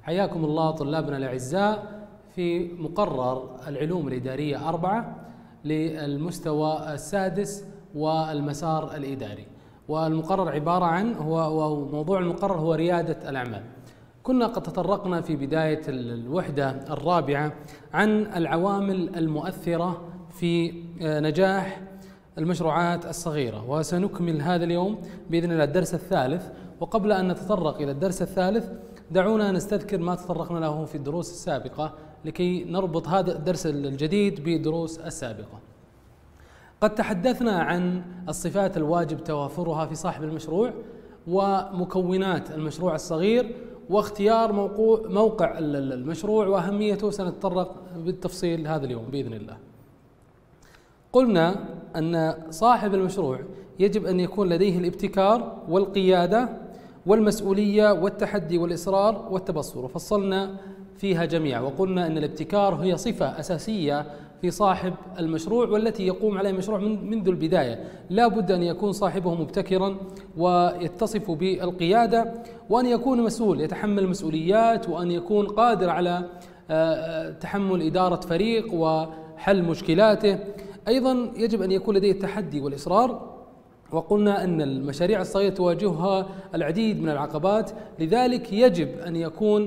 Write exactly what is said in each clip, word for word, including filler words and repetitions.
حياكم الله طلابنا الأعزاء في مقرر العلوم الإدارية أربعة للمستوى السادس والمسار الإداري. والمقرر عبارة عن هو موضوع المقرر هو ريادة الأعمال. كنا قد تطرقنا في بداية الوحدة الرابعة عن العوامل المؤثرة في نجاح المشروعات الصغيرة، وسنكمل هذا اليوم بإذن الله الدرس الثالث. وقبل أن نتطرق إلى الدرس الثالث دعونا نستذكر ما تطرقنا له في الدروس السابقة لكي نربط هذا الدرس الجديد بالدروس السابقة. قد تحدثنا عن الصفات الواجب توافرها في صاحب المشروع ومكونات المشروع الصغير واختيار موقع المشروع وأهميته، سنتطرق بالتفصيل هذا اليوم بإذن الله. قلنا أن صاحب المشروع يجب أن يكون لديه الابتكار والقيادة والمسؤولية والتحدي والإصرار والتبصر، وفصلنا فيها جميعا وقلنا أن الابتكار هي صفة أساسية في صاحب المشروع والتي يقوم عليه المشروع منذ البداية. لا بد أن يكون صاحبه مبتكرا ويتصف بالقيادة، وأن يكون مسؤول يتحمل المسؤوليات، وأن يكون قادر على تحمل إدارة فريق وحل مشكلاته. أيضا يجب أن يكون لديه التحدي والإصرار، وقلنا أن المشاريع الصغيرة تواجهها العديد من العقبات، لذلك يجب أن يكون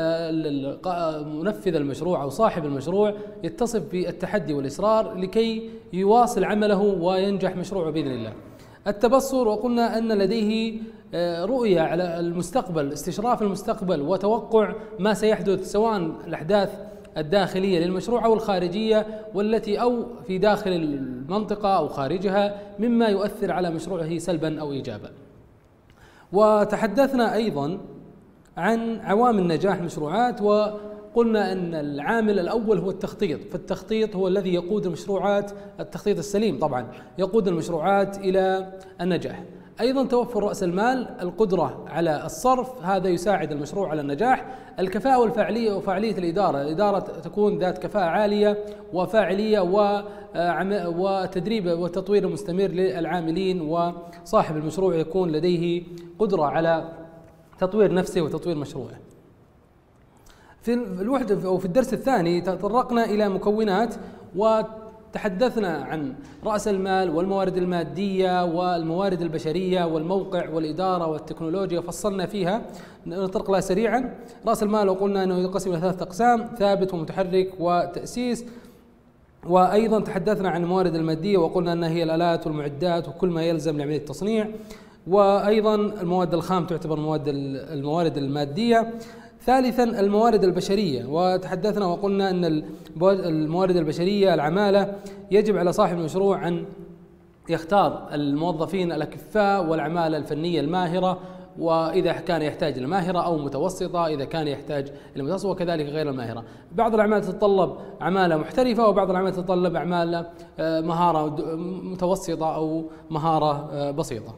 منفذ المشروع أو صاحب المشروع يتصف بالتحدي والإصرار لكي يواصل عمله وينجح مشروعه بإذن الله. التبصر، وقلنا أن لديه رؤية على المستقبل، استشراف المستقبل وتوقع ما سيحدث سواء الأحداث الداخلية للمشروع أو الخارجية والتي أو في داخل المنطقة أو خارجها مما يؤثر على مشروعه سلبا أو إيجابا. وتحدثنا أيضا عن عوامل نجاح المشروعات، وقلنا أن العامل الأول هو التخطيط، فالتخطيط هو الذي يقود المشروعات، التخطيط السليم طبعا يقود المشروعات إلى النجاح. أيضا توفر رأس المال، القدرة على الصرف، هذا يساعد المشروع على النجاح. الكفاءة والفاعلية وفاعلية الإدارة، الإدارة تكون ذات كفاءة عالية وفاعلية وتدريب وتطوير مستمر للعاملين، وصاحب المشروع يكون لديه قدرة على تطوير نفسه وتطوير مشروعه. في الوحدة أو في الدرس الثاني تطرقنا إلى مكونات وتحدثنا عن رأس المال والموارد المادية والموارد البشرية والموقع والإدارة والتكنولوجيا، وفصلنا فيها. نطرق لها سريعا. رأس المال وقلنا أنه ينقسم إلى ثلاثة أقسام: ثابت ومتحرك وتأسيس. وأيضا تحدثنا عن الموارد المادية وقلنا أنها هي الآلات والمعدات وكل ما يلزم لعملية التصنيع. وأيضا المواد الخام تعتبر مواد الموارد المادية. ثالثا الموارد البشرية، وتحدثنا وقلنا أن الموارد البشرية العمالة يجب على صاحب المشروع أن يختار الموظفين الأكفاء والعمالة الفنية الماهرة، وإذا كان يحتاج إلى ماهرة أو متوسطة إذا كان يحتاج إلى متوسطة، وكذلك غير الماهرة. بعض الأعمال تتطلب عمالة محترفة، وبعض الأعمال تتطلب عمالة مهارة متوسطة أو مهارة بسيطة.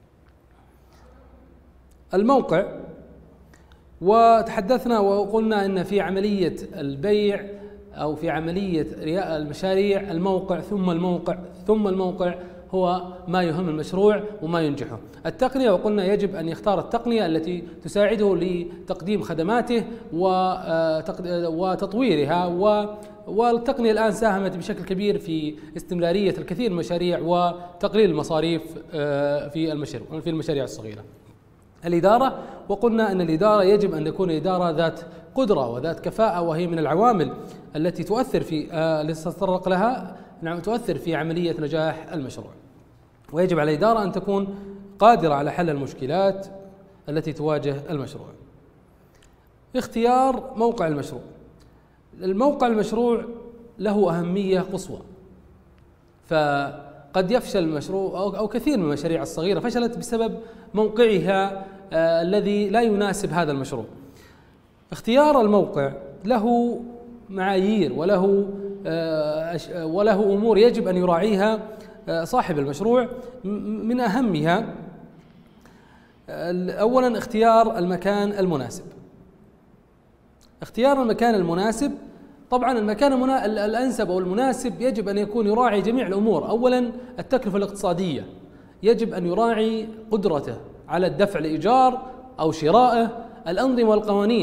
الموقع، وتحدثنا وقلنا أن في عملية البيع أو في عملية رياء المشاريع الموقع ثم الموقع ثم الموقع هو ما يهم المشروع وما ينجحه. التقنية، وقلنا يجب أن يختار التقنية التي تساعده لتقديم خدماته وتطويرها، والتقنية الآن ساهمت بشكل كبير في استمرارية الكثير من المشاريع وتقليل المصاريف في المشاريع في المشاريع الصغيرة. الإدارة، وقلنا أن الإدارة يجب أن تكون إدارة ذات قدرة وذات كفاءة، وهي من العوامل التي تؤثر في التي تتطرق لها نعم تؤثر في عملية نجاح المشروع. ويجب على الإدارة أن تكون قادرة على حل المشكلات التي تواجه المشروع. اختيار موقع المشروع. الموقع المشروع له أهمية قصوى، فقد يفشل المشروع أو كثير من المشاريع الصغيرة فشلت بسبب موقعها آه الذي لا يناسب هذا المشروع. اختيار الموقع له معايير وله آه وله أمور يجب أن يراعيها آه صاحب المشروع. من أهمها أولا اختيار المكان المناسب. اختيار المكان المناسب، طبعا المكان الأنسب أو المناسب يجب أن يكون يراعي جميع الأمور. أولا التكلفة الاقتصادية، يجب أن يراعي قدرته على الدفع لإيجار أو شرائه. الأنظمة والقوانين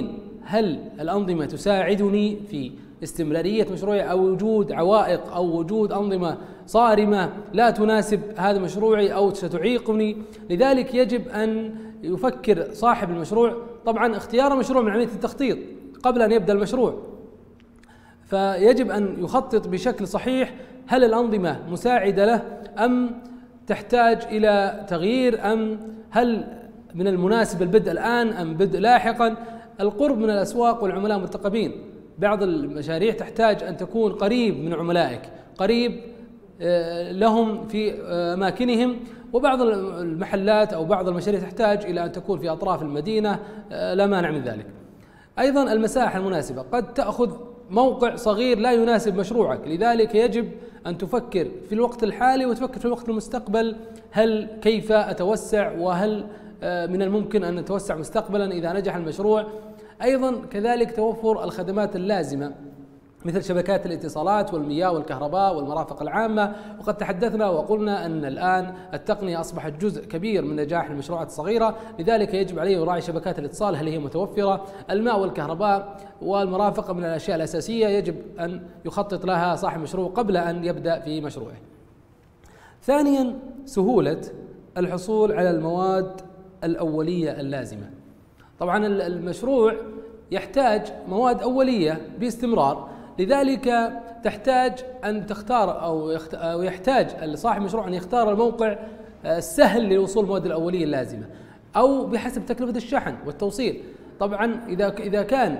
هل الأنظمة تساعدني في استمرارية مشروعي أو وجود عوائق أو وجود أنظمة صارمة لا تناسب هذا مشروعي أو ستعيقني. لذلك يجب أن يفكر صاحب المشروع، طبعا اختيار المشروع من عملية التخطيط قبل أن يبدأ المشروع، فيجب أن يخطط بشكل صحيح. هل الأنظمة مساعدة له أم تحتاج إلى تغيير، أم هل من المناسب البدء الآن أم بدء لاحقا؟ القرب من الأسواق والعملاء المرتقبين، بعض المشاريع تحتاج أن تكون قريب من عملائك، قريب لهم في أماكنهم، وبعض المحلات أو بعض المشاريع تحتاج إلى أن تكون في أطراف المدينة، لا مانع من ذلك. أيضا المساحة المناسبة، قد تأخذ موقع صغير لا يناسب مشروعك، لذلك يجب أن تفكر في الوقت الحالي وتفكر في الوقت المستقبل، هل كيف أتوسع، وهل من الممكن أن نتوسع مستقبلا إذا نجح المشروع. أيضا كذلك توفر الخدمات اللازمة مثل شبكات الاتصالات والمياه والكهرباء والمرافق العامة، وقد تحدثنا وقلنا أن الآن التقنية أصبحت جزء كبير من نجاح المشروعات الصغيرة، لذلك يجب عليه يراعي شبكات الاتصال هل هي متوفرة. الماء والكهرباء والمرافق من الأشياء الأساسية يجب أن يخطط لها صاحب المشروع قبل أن يبدأ في مشروعه. ثانيا سهولة الحصول على المواد الأولية اللازمة. طبعا المشروع يحتاج مواد أولية باستمرار، لذلك تحتاج أن تختار أو يحتاج صاحب المشروع أن يختار الموقع السهل للوصول المواد الأولية اللازمة، أو بحسب تكلفة الشحن والتوصيل. طبعا إذا إذا كان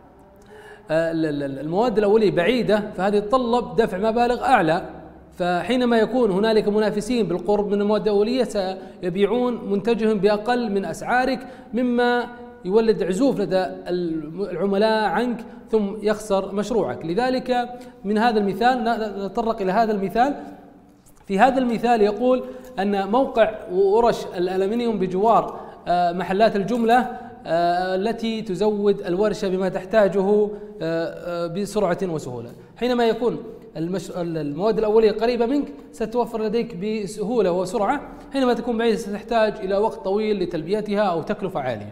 المواد الأولية بعيدة فهذه تتطلب دفع مبالغ أعلى، فحينما يكون هنالك منافسين بالقرب من المواد الأولية سيبيعون منتجهم بأقل من أسعارك، مما يولد عزوف لدى العملاء عنك ثم يخسر مشروعك. لذلك من هذا المثال نتطرق إلى هذا المثال. في هذا المثال يقول أن موقع ورش الألمنيوم بجوار محلات الجملة التي تزود الورشة بما تحتاجه بسرعة وسهولة. حينما يكون المواد الأولية قريبة منك ستتوفر لديك بسهولة وسرعة، حينما تكون بعيدة ستحتاج إلى وقت طويل لتلبيتها أو تكلفة عالية.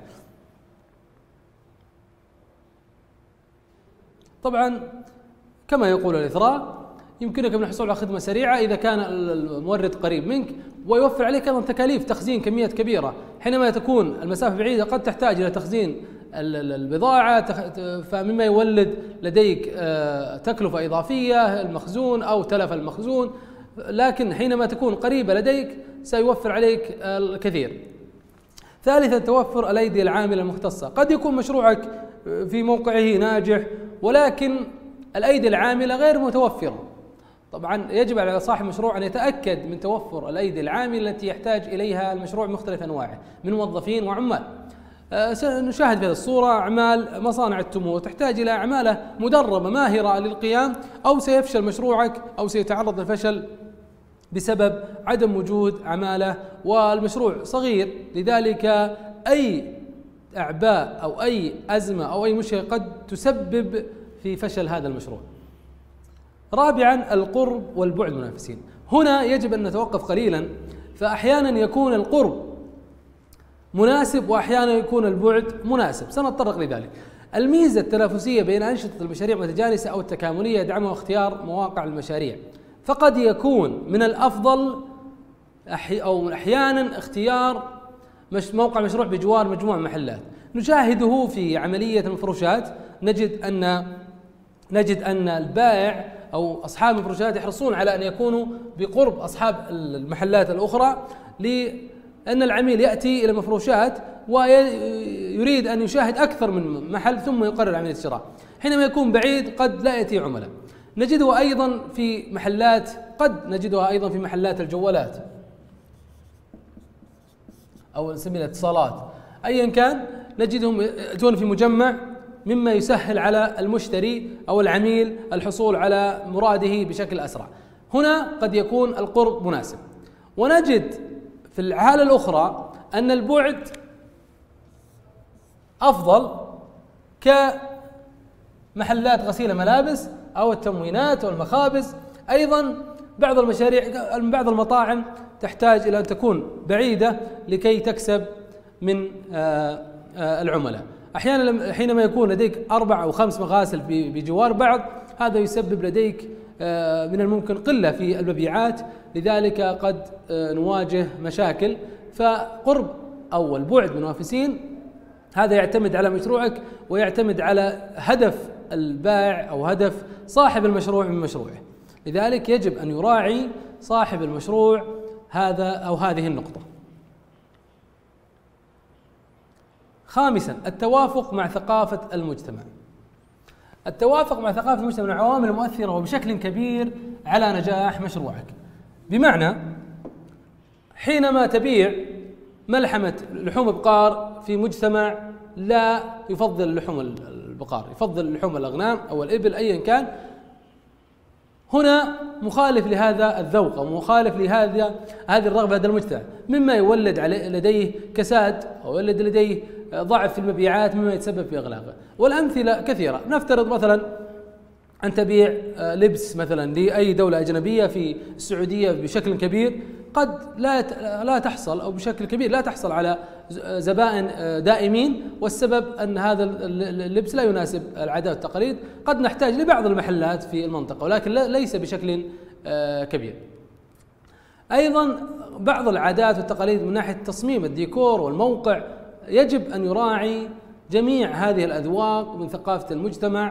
طبعا كما يقول الإثراء يمكنك من الحصول على خدمة سريعة إذا كان المورد قريب منك، ويوفر عليك أيضا تكاليف تخزين كميات كبيرة. حينما تكون المسافة بعيدة قد تحتاج إلى تخزين البضاعة، فمما يولد لديك تكلفة إضافية المخزون أو تلف المخزون، لكن حينما تكون قريبة لديك سيوفر عليك الكثير. ثالثا توفر الأيدي العاملة المختصة. قد يكون مشروعك في موقعه ناجح ولكن الأيدي العاملة غير متوفرة. طبعا يجب على صاحب المشروع أن يتأكد من توفر الأيدي العاملة التي يحتاج إليها المشروع مختلف أنواعه من موظفين وعمال. سنشاهد في هذه الصورة أعمال مصانع التمور تحتاج إلى عمالة مدربة ماهرة للقيام، أو سيفشل مشروعك أو سيتعرض للفشل بسبب عدم وجود عمالة والمشروع صغير. لذلك أي أعباء أو أي أزمة أو أي مشكلة قد تسبب في فشل هذا المشروع. رابعا القرب والبعد منافسين. هنا يجب أن نتوقف قليلا، فأحيانا يكون القرب مناسب وأحيانا يكون البعد مناسب، سنتطرق لذلك. الميزة التنافسية بين أنشطة المشاريع المتجانسة أو التكاملية يدعمها اختيار مواقع المشاريع، فقد يكون من الأفضل أو أحيانا اختيار موقع مشروع بجوار مجموعة محلات. نشاهده في عملية المفروشات، نجد أن نجد أن البائع أو أصحاب المفروشات يحرصون على أن يكونوا بقرب أصحاب المحلات الأخرى، لأن العميل يأتي إلى المفروشات ويريد أن يشاهد أكثر من محل ثم يقرر عملية الشراء. حينما يكون بعيد قد لا يأتي عملاء. نجده أيضا في محلات قد نجدها أيضا في محلات الجوالات أو نسميها الاتصالات، أيا كان نجدهم يأتون في مجمع، مما يسهل على المشتري أو العميل الحصول على مراده بشكل أسرع. هنا قد يكون القرب مناسب. ونجد في الحالة الأخرى أن البعد أفضل كمحلات غسيل ملابس أو التموينات والمخابز. أيضا بعض المشاريع بعض المطاعم تحتاج إلى أن تكون بعيدة لكي تكسب من العملاء. أحيانا حينما يكون لديك أربع أو خمس مغاسل بجوار بعض، هذا يسبب لديك من الممكن قلة في المبيعات، لذلك قد نواجه مشاكل. فقرب أو البعد من منافسين هذا يعتمد على مشروعك ويعتمد على هدف البائع أو هدف صاحب المشروع من مشروعه، لذلك يجب أن يراعي صاحب المشروع هذا أو هذه النقطة. خامسا، التوافق مع ثقافة المجتمع. التوافق مع ثقافة المجتمع من العوامل المؤثرة وبشكل كبير على نجاح مشروعك، بمعنى حينما تبيع ملحمة لحوم بقار في مجتمع لا يفضل لحوم البقار، يفضل لحوم الأغنام أو الإبل أيا كان، هنا مخالف لهذا الذوق أو مخالف لهذا هذه الرغبة هذا المجتمع، مما يولد لديه كساد أو يولد لديه ضعف في المبيعات، مما يتسبب في إغلاقه. والأمثلة كثيرة. نفترض مثلا أن تبيع لبس مثلا لأي دولة أجنبية في السعودية بشكل كبير، قد لا لا تحصل أو بشكل كبير لا تحصل على زبائن دائمين، والسبب أن هذا اللبس لا يناسب العادات والتقاليد، قد نحتاج لبعض المحلات في المنطقة ولكن ليس بشكل كبير. أيضا بعض العادات والتقاليد من ناحية تصميم الديكور والموقع يجب أن يراعي جميع هذه الأذواق من ثقافة المجتمع،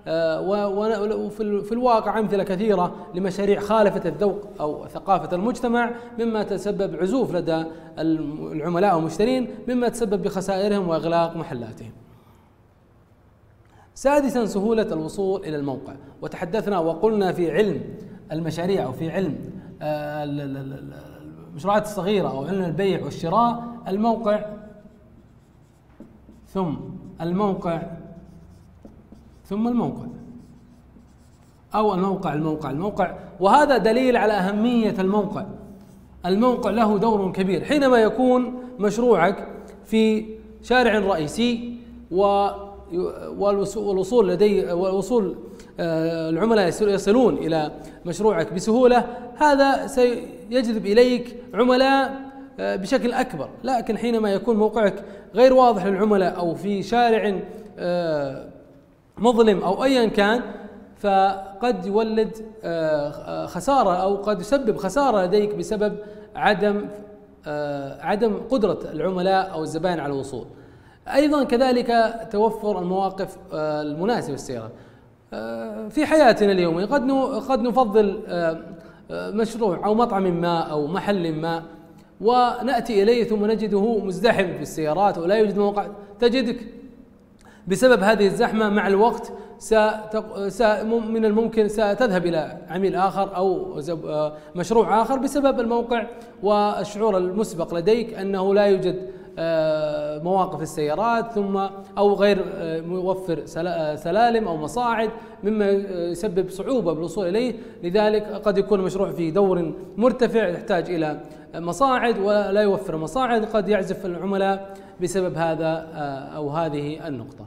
وفي الواقع أمثلة كثيرة لمشاريع خالفت الذوق أو ثقافة المجتمع، مما تسبب عزوف لدى العملاء والمشترين، مما تسبب بخسائرهم وإغلاق محلاتهم. سادسا، سهولة الوصول إلى الموقع. وتحدثنا وقلنا في علم المشاريع أو في علم المشروعات الصغيرة أو علم البيع والشراء، الموقع ثم الموقع ثم الموقع أو الموقع الموقع الموقع وهذا دليل على أهمية الموقع. الموقع له دور كبير. حينما يكون مشروعك في شارع رئيسي والوصول لدي والوصول العملاء يصلون إلى مشروعك بسهولة، هذا سيجذب إليك عملاء بشكل أكبر. لكن حينما يكون موقعك غير واضح للعملاء أو في شارع مظلم أو أيا كان، فقد يولد خسارة أو قد يسبب خسارة لديك بسبب عدم عدم قدرة العملاء أو الزبائن على الوصول. أيضا كذلك توفر المواقف المناسبة للسيارة. في حياتنا اليومية قد قد نفضل مشروع أو مطعم ما أو محل ما، ونأتي إليه ثم نجده مزدحم في السيارات ولا يوجد موقع. تجدك بسبب هذه الزحمة مع الوقت من الممكن ستذهب إلى عميل آخر أو مشروع آخر بسبب الموقع والشعور المسبق لديك أنه لا يوجد مواقف السيارات ثم أو غير موفر سلالم أو مصاعد، مما يسبب صعوبة بالوصول إليه. لذلك قد يكون المشروع في دور مرتفع يحتاج إلى مصاعد ولا يوفر مصاعد، قد يعزف العملاء بسبب هذا أو هذه النقطة.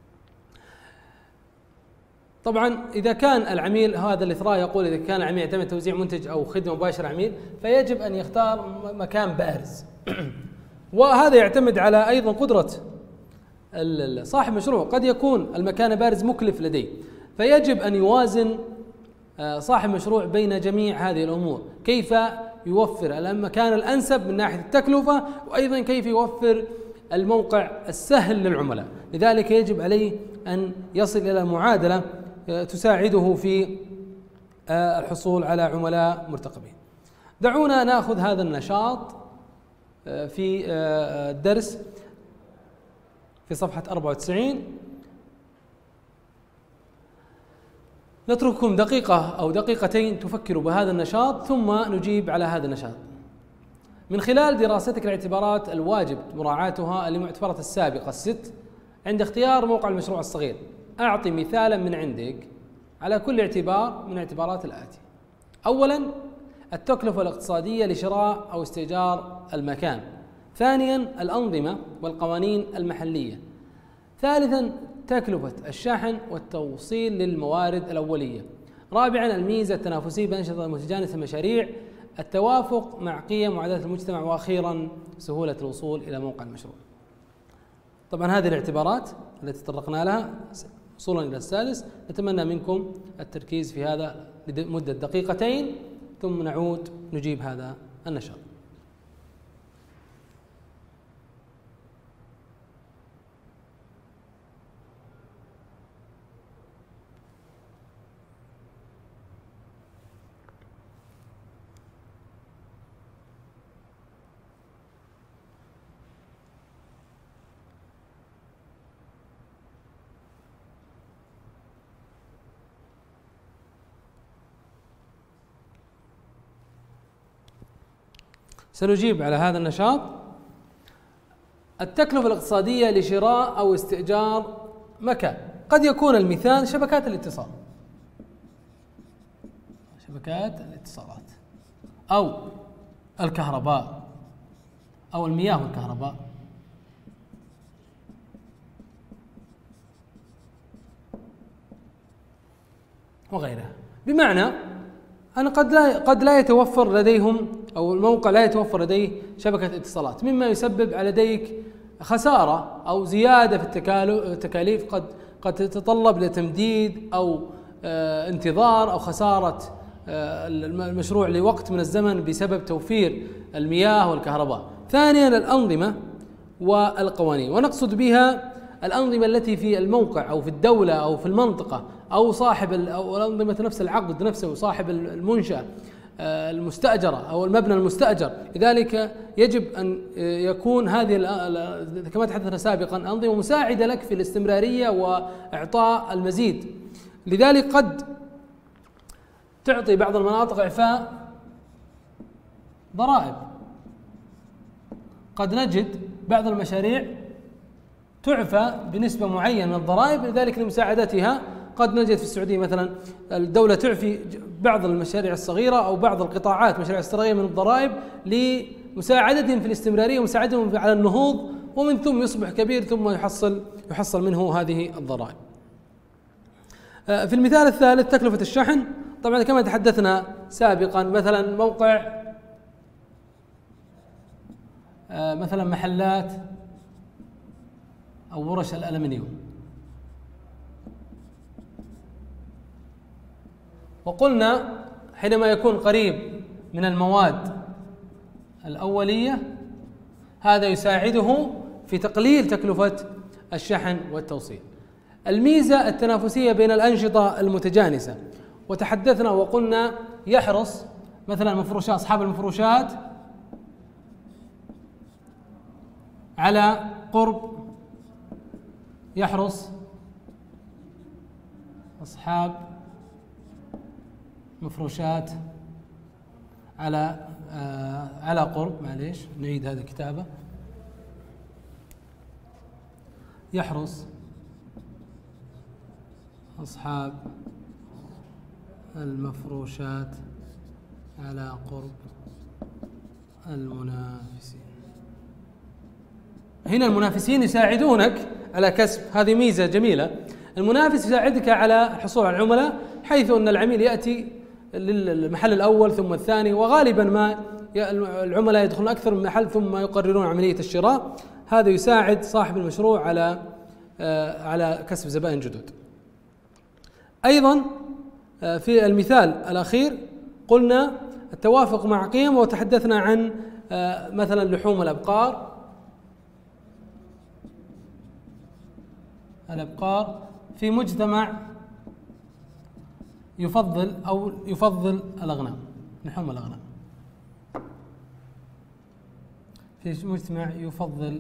طبعا إذا كان العميل، هذا الإثراء يقول إذا كان العميل يعتمد توزيع منتج أو خدمة مباشرة عميل، فيجب أن يختار مكان بارز وهذا يعتمد على أيضا قدرة صاحب المشروع. قد يكون المكان بارز مكلف لديه، فيجب أن يوازن صاحب المشروع بين جميع هذه الأمور، كيف يوفر المكان الأنسب من ناحية التكلفة، وأيضا كيف يوفر الموقع السهل للعملاء. لذلك يجب عليه أن يصل إلى معادلة تساعده في الحصول على عملاء مرتقبين. دعونا نأخذ هذا النشاط في الدرس في صفحة أربعة وتسعين. نترككم دقيقة أو دقيقتين تفكروا بهذا النشاط ثم نجيب على هذا النشاط. من خلال دراستك الاعتبارات الواجب مراعاتها المعتبرات السابقة الست عند اختيار موقع المشروع الصغير، أعطي مثالا من عندك على كل اعتبار من اعتبارات الآتي. أولا، التكلفة الاقتصادية لشراء أو استئجار المكان. ثانيا، الأنظمة والقوانين المحلية. ثالثا، تكلفة الشحن والتوصيل للموارد الأولية. رابعا، الميزة التنافسية بين أنشطة متجانسة المشاريع، التوافق مع قيم وعادات المجتمع. وأخيرا، سهولة الوصول إلى موقع المشروع. طبعا هذه الاعتبارات التي تطرقنا لها وصولا إلى السادس. نتمنى منكم التركيز في هذا لمدة دقيقتين ثم نعود نجيب هذا النشاط. سنجيب على هذا النشاط. التكلفة الاقتصادية لشراء أو استئجار مكان. قد يكون المثال شبكات الاتصال، شبكات الاتصالات أو الكهرباء أو المياه والكهرباء. وغيرها. بمعنى أن قد لا قد لا يتوفر لديهم أو الموقع لا يتوفر لديه شبكة اتصالات، مما يسبب على لديك خسارة أو زيادة في التكاليف، قد قد تتطلب لتمديد أو آه انتظار أو خسارة آه المشروع لوقت من الزمن بسبب توفير المياه والكهرباء. ثانيا الأنظمة والقوانين، ونقصد بها الأنظمة التي في الموقع أو في الدولة أو في المنطقة أو صاحب أو الأنظمة نفس العقد نفسه، صاحب المنشأ المستأجرة أو المبنى المستأجر. لذلك يجب أن يكون هذه كما تحدثنا سابقا أنظمة مساعدة لك في الاستمرارية وإعطاء المزيد. لذلك قد تعطي بعض المناطق إعفاء ضرائب، قد نجد بعض المشاريع تعفى بنسبة معينة من الضرائب، لذلك لمساعدتها قد نجد في السعودية مثلا الدولة تعفي بعض المشاريع الصغيرة أو بعض القطاعات مشاريع الصغيرة من الضرائب لمساعدتهم في الاستمرارية ومساعدتهم على النهوض، ومن ثم يصبح كبير ثم يحصل يحصل منه هذه الضرائب. في المثال الثالث تكلفة الشحن. طبعا كما تحدثنا سابقا مثلا موقع مثلا محلات أو ورش الألمنيوم، وقلنا حينما يكون قريب من المواد الأولية هذا يساعده في تقليل تكلفة الشحن والتوصيل. الميزة التنافسية بين الأنشطة المتجانسة، وتحدثنا وقلنا يحرص مثلا مفروشات أصحاب المفروشات على قرب يحرص أصحاب مفروشات على آه على قرب معليش نعيد هذه الكتابة يحرص أصحاب المفروشات على قرب المنافسين. هنا المنافسين يساعدونك على كسب، هذه ميزة جميلة. المنافس يساعدك على الحصول على العملاء، حيث أن العميل يأتي للمحل الأول ثم الثاني، وغالبا ما العملاء يدخلون أكثر من محل ثم يقررون عملية الشراء. هذا يساعد صاحب المشروع على على كسب زبائن جدد. أيضا في المثال الأخير قلنا التوافق مع قيم، وتحدثنا عن مثلا لحوم الأبقار الأبقار في مجتمع يفضل أو يفضل الأغنام، لحوم الأغنام في مجتمع يفضل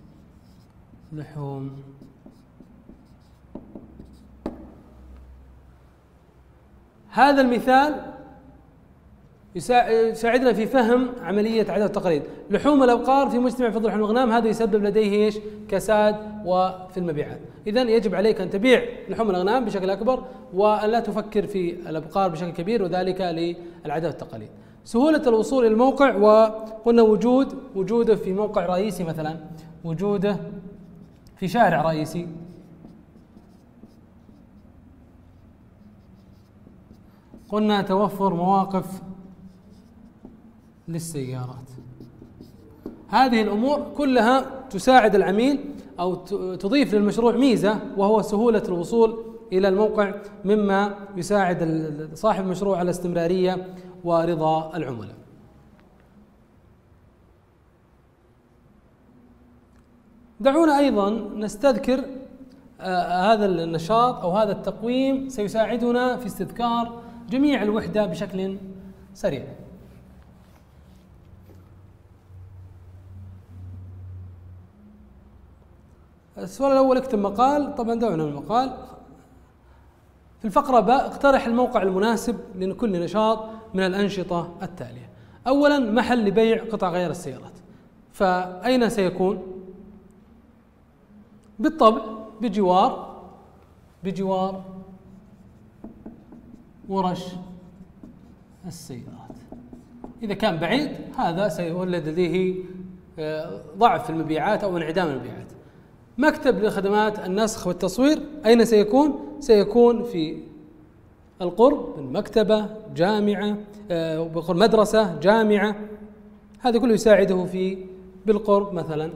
لحوم هذا المثال يساعدنا في فهم عملية عدد التقاليد. لحوم الأبقار في مجتمع يفضل لحوم الأغنام، هذا يسبب لديه ايش؟ كساد وفي المبيعات. إذن يجب عليك أن تبيع لحوم الأغنام بشكل أكبر وأن لا تفكر في الأبقار بشكل كبير، وذلك للعادات والتقاليد. سهولة الوصول إلى الموقع، وقلنا وجود وجوده في موقع رئيسي مثلا، وجوده في شارع رئيسي، قلنا توفر مواقف للسيارات. هذه الأمور كلها تساعد العميل أو تضيف للمشروع ميزة وهو سهولة الوصول إلى الموقع، مما يساعد صاحب المشروع على الاستمرارية ورضا العملاء. دعونا أيضا نستذكر آه هذا النشاط أو هذا التقويم سيساعدنا في استذكار جميع الوحدة بشكل سريع. السؤال الأول: اكتب مقال. طبعا دعونا من المقال. في الفقرة ب اقترح الموقع المناسب لكل نشاط من الأنشطة التالية. أولا: محل لبيع قطع غيار السيارات، فأين سيكون؟ بالطبع بجوار بجوار ورش السيارات. إذا كان بعيد هذا سيولد لديه ضعف في المبيعات أو انعدام المبيعات. مكتب لخدمات النسخ والتصوير أين سيكون؟ سيكون في القرب من مكتبة، جامعة، مدرسة، جامعة، هذا كله يساعده في بالقرب مثلا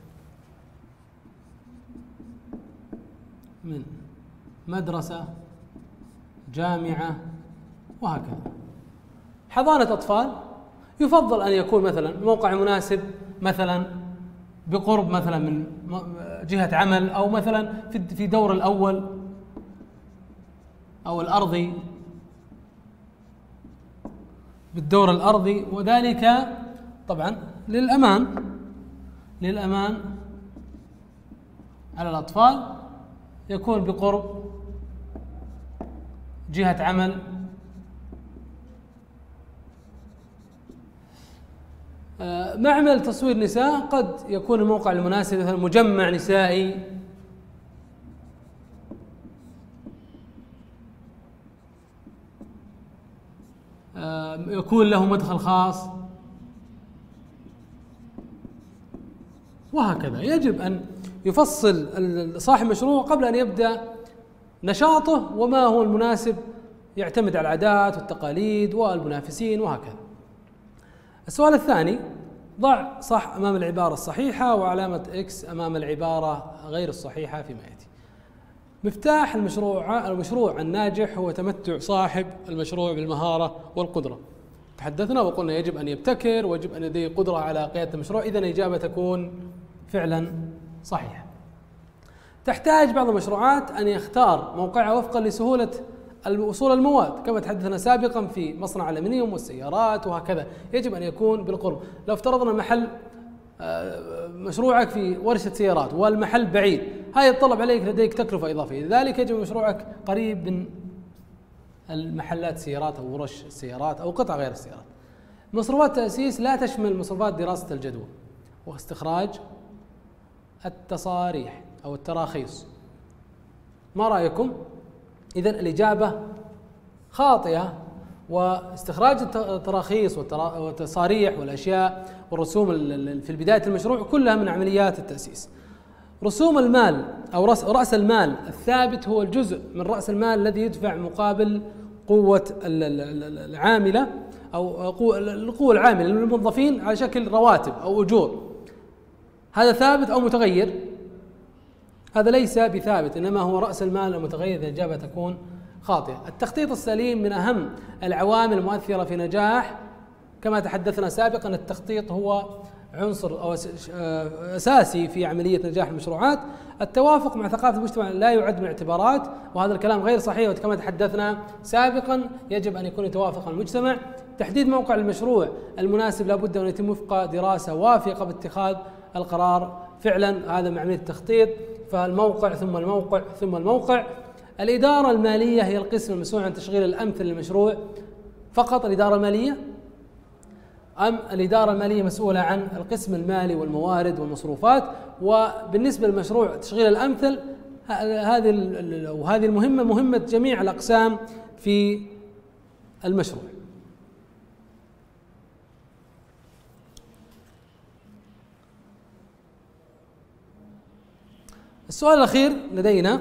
من مدرسة، جامعة، وهكذا. حضانة أطفال يفضل أن يكون مثلا موقع مناسب مثلا بقرب مثلا من جهة عمل، أو مثلا في دور الأول أو الأرضي، بالدور الأرضي، وذلك طبعا للأمان للأمان على الأطفال، يكون بقرب جهة عمل. معمل تصوير نساء قد يكون الموقع المناسب مثلا مجمع نسائي، يكون له مدخل خاص، وهكذا. يجب أن يفصل صاحب المشروع قبل أن يبدأ نشاطه وما هو المناسب، يعتمد على العادات والتقاليد والمنافسين وهكذا. السؤال الثاني: ضع صح أمام العبارة الصحيحة وعلامة إكس أمام العبارة غير الصحيحة فيما يأتي. مفتاح المشروع المشروع الناجح هو تمتع صاحب المشروع بالمهارة والقدرة. تحدثنا وقلنا يجب أن يبتكر ويجب أن لديه قدرة على قيادة المشروع، إذن الإجابة تكون فعلا صحيحة. تحتاج بعض المشروعات أن يختار موقعها وفقا لسهولة وصول المواد، كما تحدثنا سابقا في مصنع الألمنيوم والسيارات وهكذا، يجب أن يكون بالقرب. لو افترضنا محل مشروعك في ورشة سيارات والمحل بعيد، هذا يتطلب عليك لديك تكلفة إضافية، لذلك يجب مشروعك قريب من المحلات السيارات أو ورش السيارات أو قطع غير السيارات. مصروفات التأسيس لا تشمل مصروفات دراسة الجدوى واستخراج التصاريح أو التراخيص. ما رأيكم؟ إذن الإجابة خاطئة، واستخراج التراخيص والتصاريح والأشياء والرسوم في بداية المشروع كلها من عمليات التأسيس. رسوم المال أو رأس المال الثابت هو الجزء من رأس المال الذي يدفع مقابل قوة العاملة أو القوة العاملة للموظفين على شكل رواتب أو أجور. هذا ثابت أو متغير؟ هذا ليس بثابت، إنما هو رأس المال المتغير. الإجابة تكون خاطئة. التخطيط السليم من أهم العوامل المؤثرة في نجاح، كما تحدثنا سابقا. التخطيط هو عنصر أو أساسي في عملية نجاح المشروعات. التوافق مع ثقافة المجتمع لا يعد من الاعتبارات، وهذا الكلام غير صحيح، وكما تحدثنا سابقا يجب أن يكون يتوافق المجتمع. تحديد موقع المشروع المناسب لابد أن يتم وفق دراسة وافية قبل اتخاذ القرار. فعلا هذا مع عملية التخطيط، فالموقع ثم الموقع ثم الموقع. الإدارة المالية هي القسم المسؤول عن تشغيل الأمثل للمشروع. فقط الإدارة المالية، أم الإدارة المالية مسؤولة عن القسم المالي والموارد والمصروفات؟ وبالنسبة للمشروع تشغيل الأمثل، هذه وهذه المهمة مهمة جميع الأقسام في المشروع. السؤال الأخير لدينا: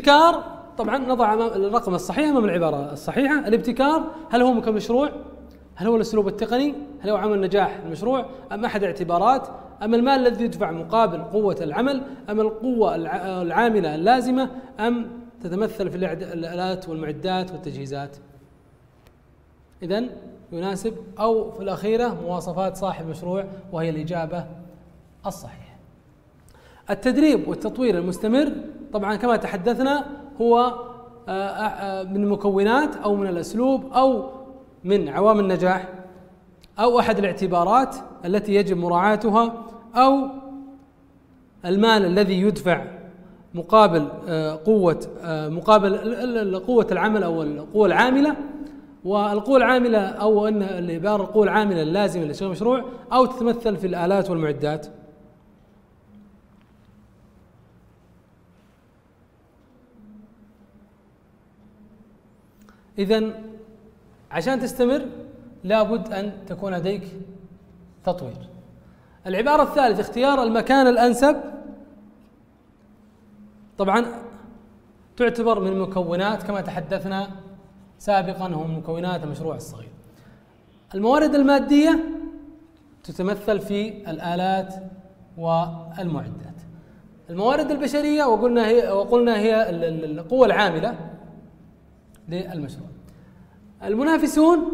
الابتكار. طبعا نضع أمام الرقم الصحيح أمام العبارة الصحيحة. الابتكار هل هو كمشروع؟ هل هو الأسلوب التقني؟ هل هو عمل نجاح المشروع؟ أم أحد الاعتبارات؟ أم المال الذي يدفع مقابل قوة العمل؟ أم القوة العاملة اللازمة؟ أم تتمثل في الآلات والمعدات والتجهيزات؟ إذن يناسب أو في الأخيرة مواصفات صاحب المشروع، وهي الإجابة الصحيحة. التدريب والتطوير المستمر طبعا كما تحدثنا هو من مكونات أو من الأسلوب أو من عوامل النجاح أو أحد الاعتبارات التي يجب مراعاتها، أو المال الذي يدفع مقابل قوة مقابل قوة العمل أو القوة العاملة، والقوة العاملة أو أن العبارة القوة العاملة اللازمة لشغل المشروع، أو تتمثل في الآلات والمعدات. إذن عشان تستمر لابد أن تكون لديك تطوير. العبارة الثالثة اختيار المكان الأنسب، طبعا تعتبر من مكونات كما تحدثنا سابقا هم مكونات المشروع الصغير. الموارد المادية تتمثل في الآلات والمعدات. الموارد البشرية وقلنا هي وقلنا هي القوة العاملة للمشروع. المنافسون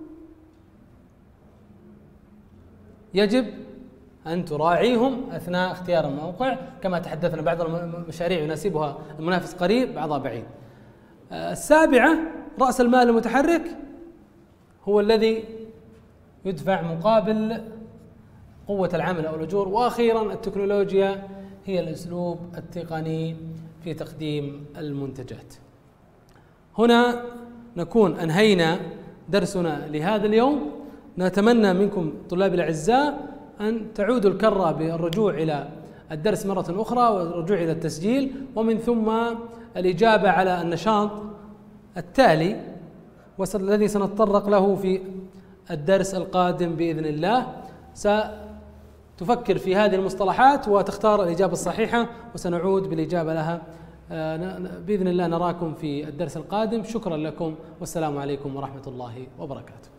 يجب أن تراعيهم أثناء اختيار الموقع، كما تحدثنا بعض المشاريع يناسبها المنافس قريب بعضها بعيد. السابعة رأس المال المتحرك هو الذي يدفع مقابل قوة العمل أو الأجور. وأخيرا التكنولوجيا هي الأسلوب التقني في تقديم المنتجات. هنا نكون أنهينا درسنا لهذا اليوم. نتمنى منكم طلابي الأعزاء أن تعودوا الكرة بالرجوع إلى الدرس مرة أخرى والرجوع إلى التسجيل، ومن ثم الإجابة على النشاط التالي والذي سنتطرق له في الدرس القادم بإذن الله. ستفكر في هذه المصطلحات وتختار الإجابة الصحيحة، وسنعود بالإجابة لها بإذن الله. نراكم في الدرس القادم. شكرا لكم والسلام عليكم ورحمة الله وبركاته.